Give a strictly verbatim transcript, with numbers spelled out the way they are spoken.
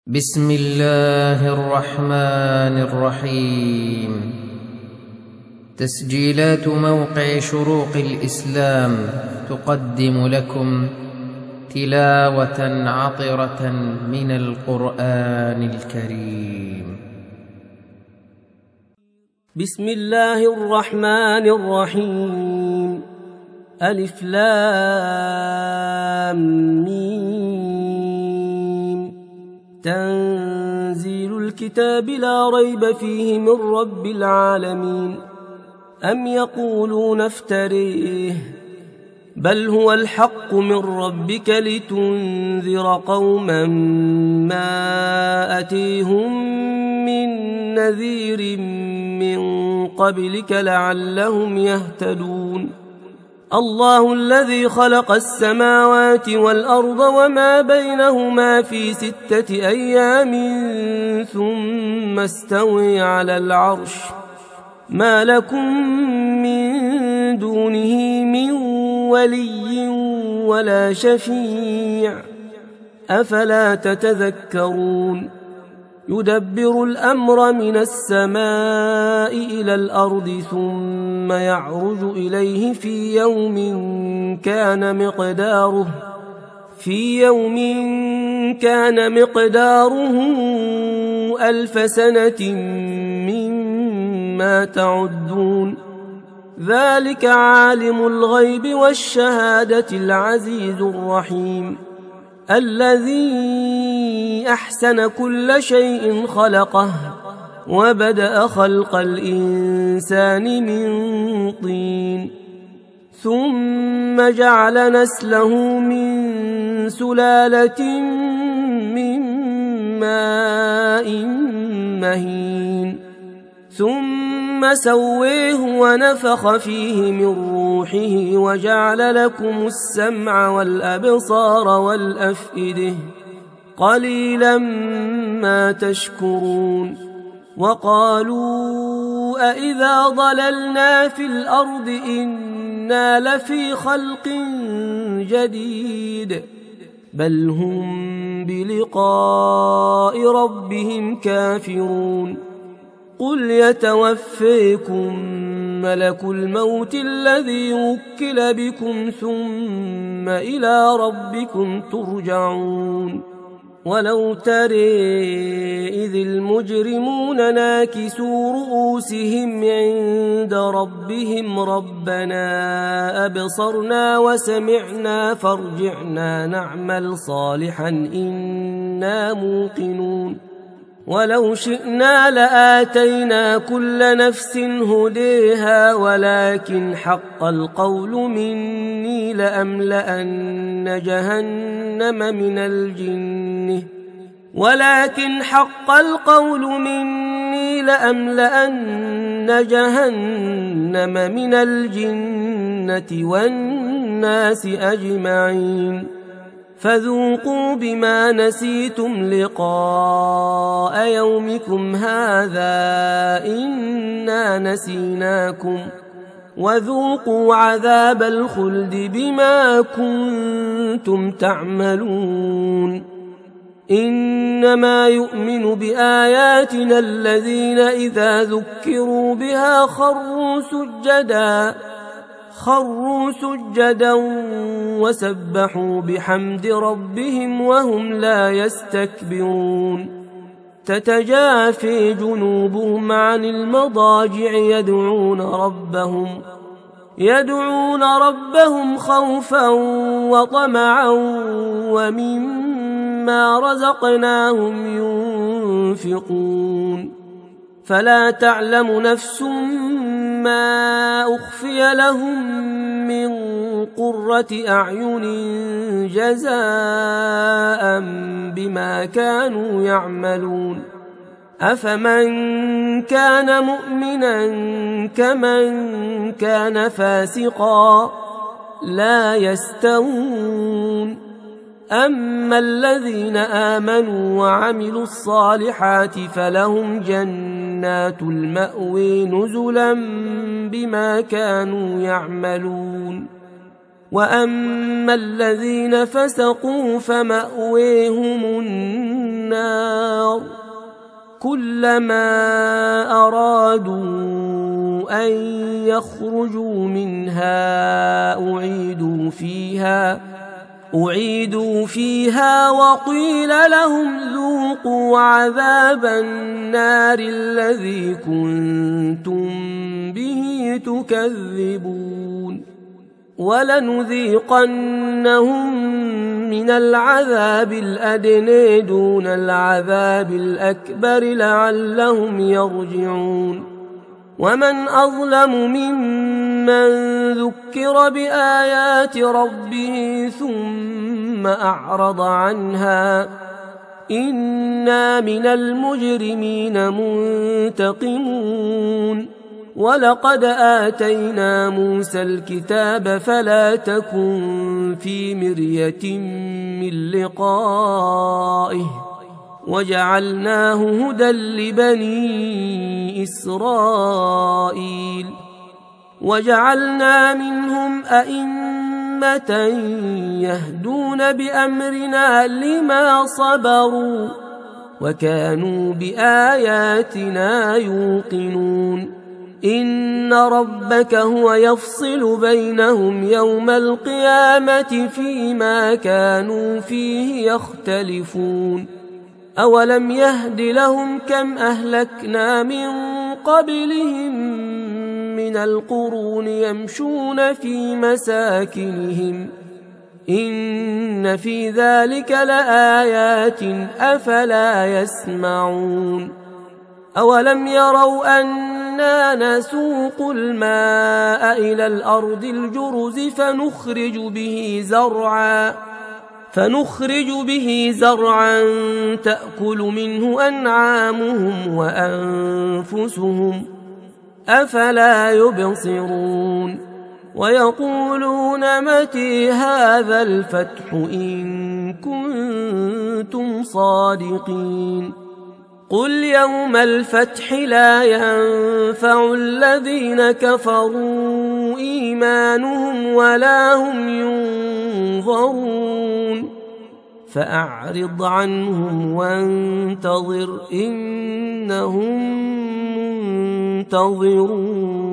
بسم الله الرحمن الرحيم. تسجيلات موقع شروق الإسلام تقدم لكم تلاوة عطرة من القرآن الكريم. بسم الله الرحمن الرحيم. ألف لام ميم. تنزيل الكتاب لا ريب فيه من رب العالمين. أم يقولون افتريه بل هو الحق من ربك لتنذر قوما ما أتيهم من نذير من قبلك لعلهم يهتدون. الله الذي خلق السماوات والأرض وما بينهما في ستة أيام ثم استوى على العرش ما لكم من دونه من ولي ولا شفيع أفلا تتذكرون. يدبر الأمر من السماء إلى الأرض ثم يعرج إليه في يوم كان مقداره في يوم كان مقداره ألف سنة مما تعدون. ذلك عالم الغيب والشهادة العزيز الرحيم الذي أحسن كل شيء خلقه وبدأ خلق الإنسان من طين ثم جعل نسله من سلالة من ماء مهين ثم سويه ونفخ فيه من روحه وجعل لكم السمع والأبصار والأفئدة قليلا ما تشكرون. وقالوا أإذا ضللنا في الأرض إنا لفي خلق جديد بل هم بلقاء ربهم كافرون. قل يتوفيكم ملك الموت الذي وكل بكم ثم إلى ربكم ترجعون. ولو ترى إذ المجرمون ناكسوا رؤوسهم عند ربهم ربنا أبصرنا وسمعنا فارجعنا نعمل صالحا إنا موقنون. ولو شئنا لآتينا كل نفس هديها ولكن حق القول مني لأملأن جهنم من الجنة ولكن حق القول مني لأملأن جهنم من الجنة والناس أجمعين. فذوقوا بما نسيتم لقاء يومكم هذا إنا نسيناكم وذوقوا عذاب الخلد بما كنتم تعملون. إنما يؤمن بآياتنا الذين إذا ذكروا بها خروا سجدا خروا سجدا وسبحوا بحمد ربهم وهم لا يستكبرون. تتجافي جنوبهم عن المضاجع يدعون ربهم يدعون ربهم خوفا وطمعا ومما رزقناهم ينفقون. فلا تعلم نفس ما أخفي لهم من قرة أعين جزاء بما كانوا يعملون. أفمن كان مؤمنا كمن كان فاسقا لا يستوون. أما الذين آمنوا وعملوا الصالحات فلهم جنات المأوى نزلا بما كانوا يعملون. وأما الذين فسقوا فمأويهم النار النار كلما أرادوا أن يخرجوا منها أعيدوا فيها أعيدوا فيها وقيل لهم ذوقوا عذاب النار الذي كنتم به تكذبون ولنذيقنهم من العذاب الأدنى دون العذاب الأكبر لعلهم يرجعون ومن أظلم ممن ذكر بآيات ربه ثم أعرض عنها إنا من المجرمين منتقمون ولقد آتينا موسى الكتاب فلا تكن في مرية من لقائه وجعلناه هدى لبني إسرائيل وجعلنا منهم أئمة يهدون بأمرنا لما صبروا وكانوا بآياتنا يوقنون إن ربك هو يفصل بينهم يوم القيامة فيما كانوا فيه يختلفون أولم يهد لهم كم أهلكنا من قبلهم من القرون يمشون في مساكنهم إن في ذلك لآيات أفلا يسمعون أولم يروا أنا نسوق الماء إلى الأرض الجرز فنخرج به زرعا فنخرج به زرعا تأكل منه أنعامهم وأنفسهم أفلا يبصرون ويقولون متى هذا الفتح إن كنتم صادقين قل يوم الفتح لا ينفع الذين كفروا إيمانهم ولا هم ينظرون فأعرض عنهم وانتظر إنهم منتظرون.